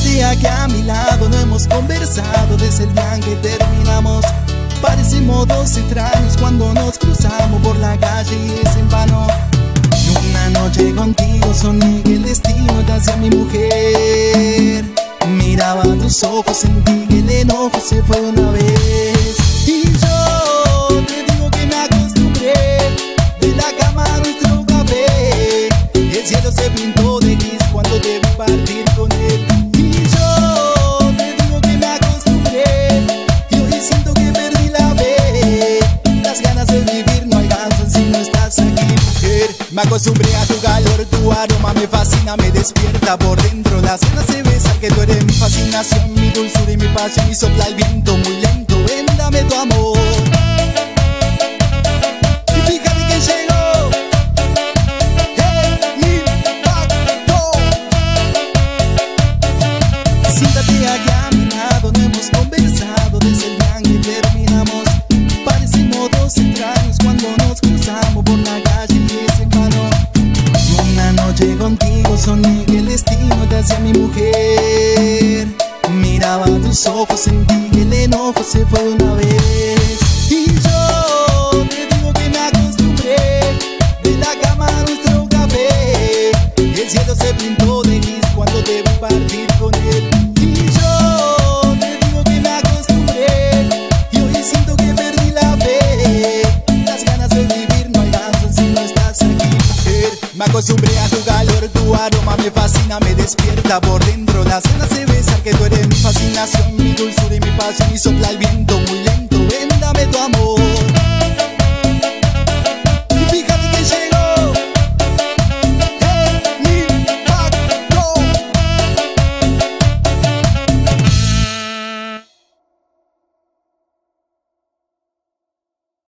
día que a mi lado no hemos conversado desde el día en que terminamos. Parecimos dos extraños cuando nos cruzamos por la calle y es en vano. Y una noche contigo soñé que el destino te hacía mi mujer. Miraba tus ojos, sentí que el enojo se fue una vez. Y yo te digo que me acostumbré, de la cama a nuestro café. El cielo se pintó de gris cuando te vi partir con él. Y yo te digo que me acostumbré, y hoy siento que perdí la fe. Las ganas de vivir no alcanzan si no estás aquí, mujer. Me acostumbré a tu calor, tu aroma me fascina, me despierta por dentro. Las ganas de besar, que tú eres mi fascinación, mi dulzura y mi pasión. Y sopla el viento muy lento, ven, dame tu amor. Y fíjate que llegó el impacto. Siéntate aquí a mi lado, no hemos conversado desde el día en que terminamos. Parecimos dos extraños cuando nos cruzamos por la calle y es en vano. Una noche contigo soñé que el destino te hacía mi mujer. Miraba tus ojos, sentí que el enojo se fue una vez. Y yo te digo que me acostumbré, de la cama a nuestro café. El cielo se pintó de gris cuando te vi partir con él. Y yo te digo que me acostumbré, y hoy siento que perdí la fe. Las ganas de vivir no alcanzan si no estás aquí, mujer. Me acostumbré a tu calor, tu aroma me fascina, me despierta por dentro. Las ganas de besar, que tú eres mi fascinación, mi dulzura y mi pasión. Y sopla el viento muy